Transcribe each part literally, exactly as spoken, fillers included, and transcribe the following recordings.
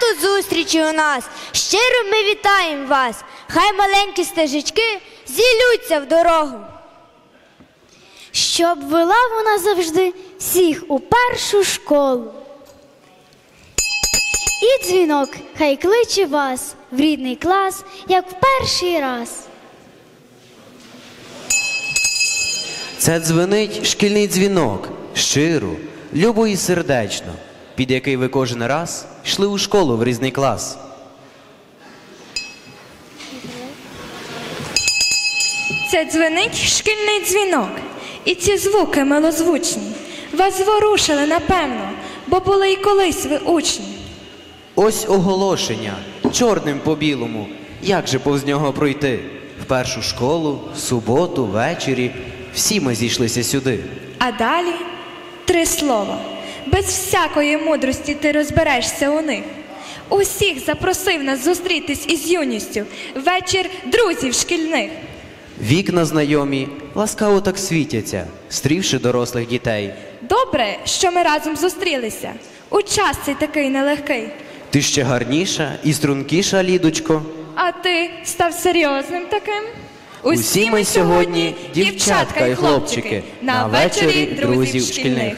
тут зустрічі у нас. Щиро ми вітаємо вас. Хай маленькі стежечки зіллються в дорогу. Щоб вела вона завжди всіх у першу школу. І дзвінок хай кличе вас в рідний клас, як в перший раз. Це дзвенить шкільний дзвінок, щиро, любо і сердечно, під який ви кожен раз йшли у школу в різний клас. Це дзвенить шкільний дзвінок, і ці звуки милозвучні вас зворушили, напевно, бо були й колись ви учні. Ось оголошення, чорним по білому, як же повз нього пройти? В першу школу, в суботу, ввечері, всі ми зійшлися сюди. А далі три слова. Без всякої мудрості ти розберешся у них. Усіх запросив нас зустрітись із юністю, вечір друзів шкільних. Вікна знайомі, ласкаво так світяться, стрівши дорослих дітей. Добре, що ми разом зустрілися. У час цей такий нелегкий. Ти ще гарніша і стрункіша, Лідочко. А ти став серйозним таким? Усі ми сьогодні, дівчатка і хлопчики, на вечорі друзів шкільних.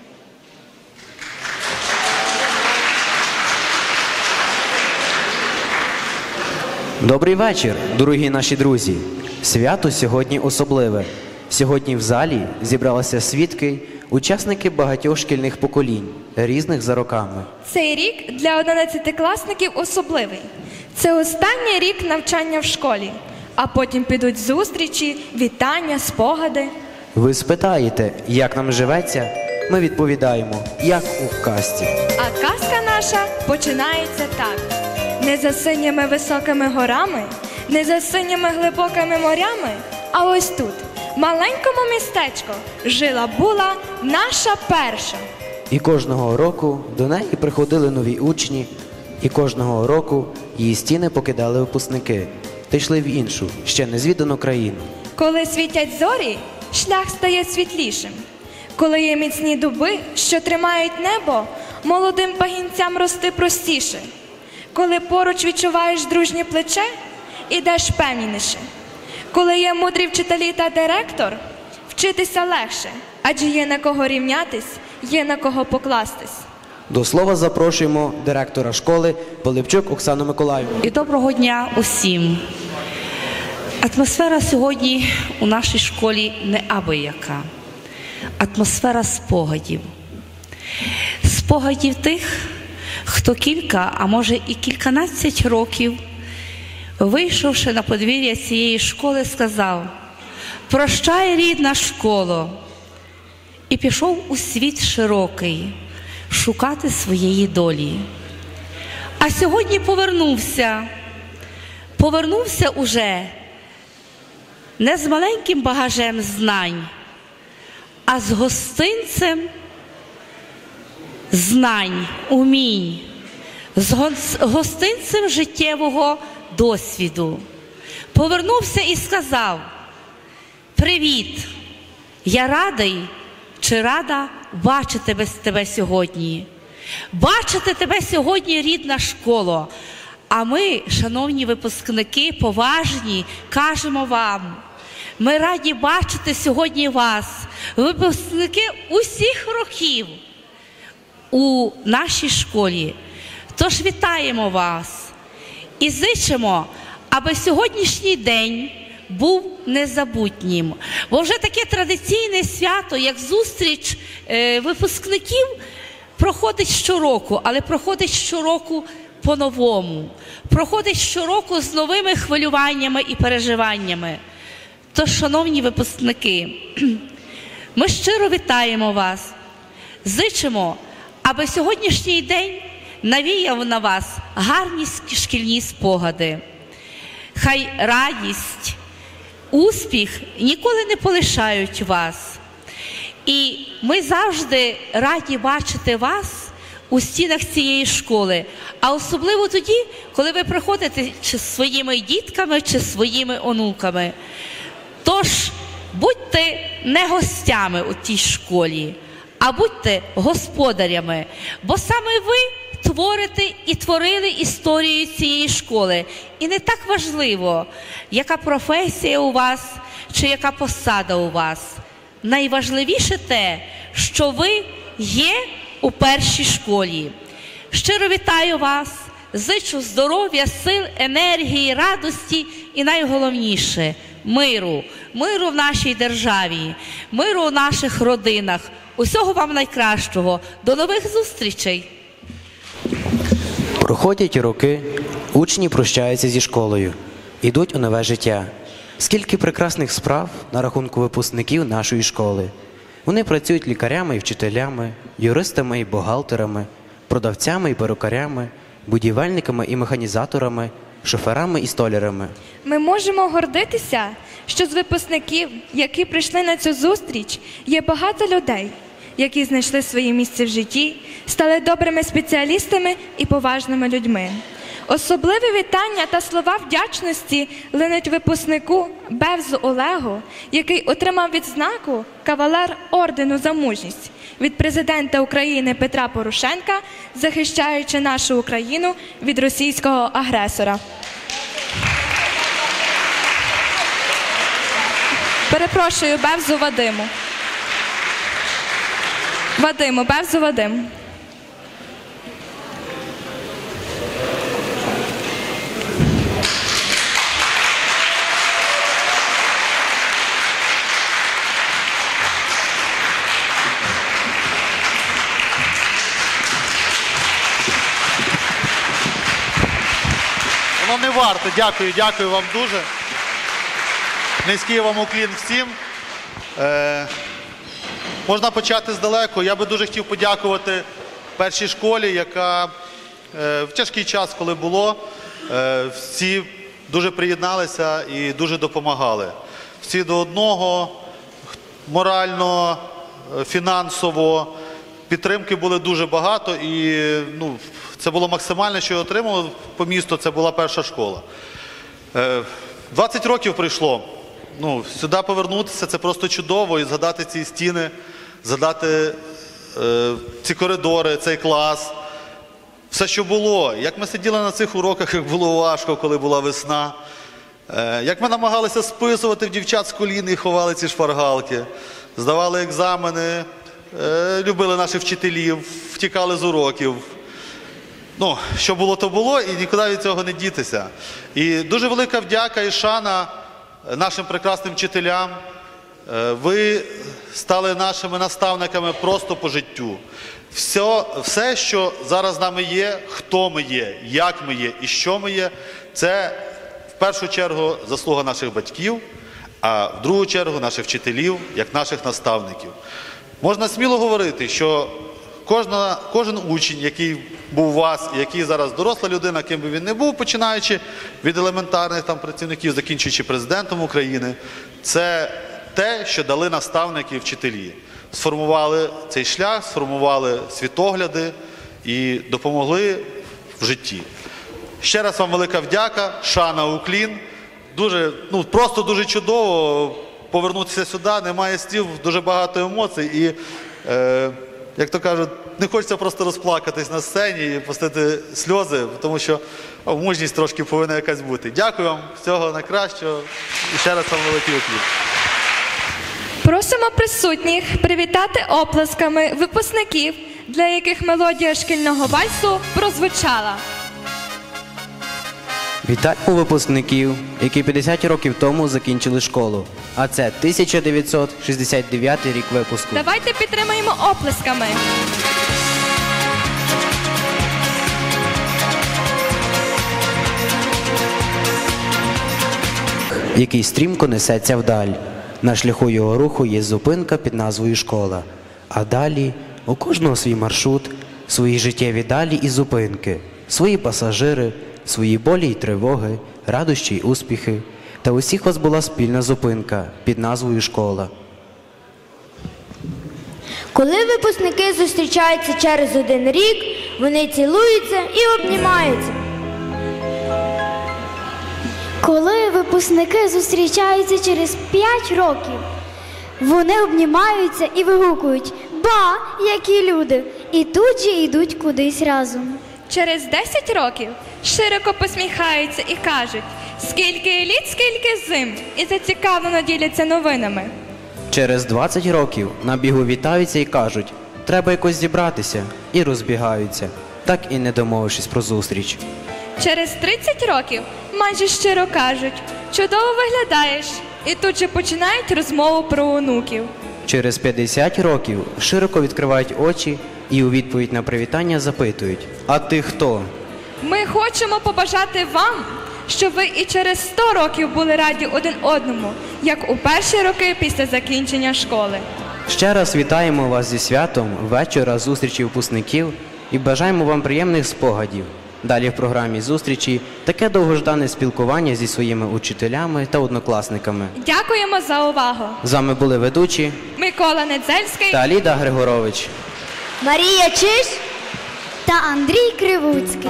Добрий вечір, дорогі наші друзі. Свято сьогодні особливе. Сьогодні в залі зібралися свідки, учасники багатьох шкільних поколінь, різних за роками. Цей рік для одинадцятикласників особливий. Це останній рік навчання в школі, а потім підуть зустрічі, вітання, спогади. Ви спитаєте, як нам живеться? Ми відповідаємо, як у казці. А казка наша починається так. Не за синіми високими горами, не за синіми глибокими морями, а ось тут, в маленькому містечку, жила-була наша перша. І кожного року до неї приходили нові учні, і кожного року її стіни покидали випускники та йшли в іншу, ще незвідану країну. Коли світять зорі, шлях стає світлішим. Коли є міцні дуби, що тримають небо, молодим пагінцям рости простіше. Коли поруч відчуваєш дружнє плече, ідеш певніше. Коли є мудрі вчителі та директор, вчитися легше, адже є на кого рівнятись, є на кого покластись. До слова запрошуємо директора школи Пилипчук Оксану Миколаївну. І доброго дня усім. Атмосфера сьогодні у нашій школі неабияка. Атмосфера спогадів. Спогадів тих, хто кілька, а може і кільканадцять років, вийшовши на подвір'я цієї школи, сказав: «Прощай, рідна школо!» і пішов у світ широкий шукати своєї долі. А сьогодні повернувся, повернувся уже не з маленьким багажем знань, а з гостинцем знань, умінь, з гостинцем життєвого досвіду. Повернувся і сказав: «Привіт, я радий чи рада бачити тебе сьогодні. Бачити тебе сьогодні, рідна школо. А ми, шановні випускники, поважні, кажемо вам: ми раді бачити сьогодні вас, випускники усіх років у нашій школі. Тож вітаємо вас і зичимо, аби сьогоднішній день був незабутнім. Бо вже таке традиційне свято, як зустріч е, випускників, проходить щороку, але проходить щороку по-новому. Проходить щороку з новими хвилюваннями і переживаннями. Тож, шановні випускники, ми щиро вітаємо вас, зичимо, аби сьогоднішній день навіяв на вас гарні шкільні спогади. Хай радість, успіх ніколи не полишають вас. І ми завжди раді бачити вас у стінах цієї школи, а особливо тоді, коли ви приходите чи з своїми дітками, чи своїми онуками. Тож, будьте не гостями у тій школі, а будьте господарями, бо саме ви творите і творили історію цієї школи. І не так важливо, яка професія у вас чи яка посада у вас. Найважливіше те, що ви є у першій школі. Щиро вітаю вас, зичу здоров'я, сил, енергії, радості і найголовніше – миру. Миру в нашій державі, миру у наших родинах. Усього вам найкращого. До нових зустрічей! Проходять роки, учні прощаються зі школою, ідуть у нове життя. Скільки прекрасних справ на рахунку випускників нашої школи. Вони працюють лікарями і вчителями, юристами і бухгалтерами, продавцями і перукарями, будівельниками і механізаторами, шоферами і столярами. Ми можемо гордитися, що з випускників, які прийшли на цю зустріч, є багато людей, які знайшли своє місце в житті, стали добрими спеціалістами і поважними людьми. Особливе вітання та слова вдячності линуть випускнику Бевзу Олегу, який отримав відзнаку «Кавалер ордену за мужність» від президента України Петра Порошенка, захищаючи нашу Україну від російського агресора. Перепрошую, Бевзу Вадиму. Вадиму, Бевзу Вадим. Воно не варто. Дякую, дякую вам дуже. Низький вам уклін всім. Е, можна почати здалеку. Я би дуже хотів подякувати першій школі, яка е, в тяжкий час, коли було, е, всі дуже приєдналися і дуже допомагали. Всі до одного, морально, фінансово. Підтримки були дуже багато і ну, це було максимально, що я отримав по місту, це була перша школа. двадцять років пройшло. Ну, сюди повернутися – це просто чудово. І згадати ці стіни, згадати е, ці коридори, цей клас. Все, що було. Як ми сиділи на цих уроках, як було важко, коли була весна. Е, як ми намагалися списувати в дівчат з колін і ховали ці шпаргалки. Здавали екзамени. Любили наших вчителів, втікали з уроків. Ну, що було, то було, і нікуди від цього не дітися. І дуже велика вдяка і шана нашим прекрасним вчителям. Ви стали нашими наставниками просто по життю. Все, все, що зараз з нами є, хто ми є, як ми є і що ми є, це в першу чергу заслуга наших батьків, а в другу чергу наших вчителів, як наших наставників. Можна сміло говорити, що кожна, кожен учень, який був у вас, який зараз доросла людина, ким би він не був, починаючи від елементарних там працівників, закінчуючи президентом України, це те, що дали наставники і вчителі. Сформували цей шлях, сформували світогляди і допомогли в житті. Ще раз вам велика вдяка, шана, уклін. Дуже, ну, просто дуже чудово повернутися сюди, немає слів, дуже багато емоцій і, е, як то кажуть, не хочеться просто розплакатись на сцені і пустити сльози, тому що о, мужність трошки повинна якась бути. Дякую вам, всього найкращого і ще раз вам великий уклін. Просимо присутніх привітати оплесками випускників, для яких мелодія шкільного вальсу прозвучала. Вітаємо випускників, які п'ятдесят років тому закінчили школу. А це тисяча дев'ятсот шістдесят дев'ятий рік випуску. Давайте підтримаємо оплесками. Який стрімко несеться вдаль. На шляху його руху є зупинка під назвою «Школа». А далі у кожного свій маршрут, свої життєві далі і зупинки, свої пасажири, свої болі й тривоги, радощі й успіхи. Та усіх вас була спільна зупинка під назвою «Школа». Коли випускники зустрічаються через один рік, вони цілуються і обнімаються. Коли випускники зустрічаються через п'ять років, вони обнімаються і вигукують «Ба, які люди!» і тут же йдуть кудись разом. Через десять років широко посміхаються і кажуть, скільки літ, скільки зим, і зацікавлено діляться новинами. Через двадцять років на бігу вітаються і кажуть, треба якось зібратися, і розбігаються, так і не домовившись про зустріч. Через тридцять років майже щиро кажуть, чудово виглядаєш, і тут же починають розмову про онуків. Через п'ятдесят років широко відкривають очі і у відповідь на привітання запитують, а ти хто? Ми хочемо побажати вам, щоб ви і через сто років були раді один одному, як у перші роки після закінчення школи. Ще раз вітаємо вас зі святом вечора зустрічі випускників і бажаємо вам приємних спогадів. Далі в програмі зустрічі таке довгождане спілкування зі своїми учителями та однокласниками. Дякуємо за увагу. З вами були ведучі Микола Недзельський та Ліда Григорович. Марія Чиж. Та Андрій Кривуцький.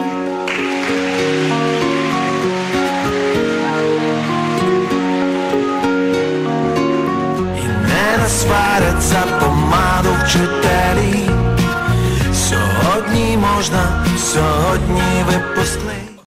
І не насварять за помаду вчителі. Сьогодні можна, сьогодні випускний.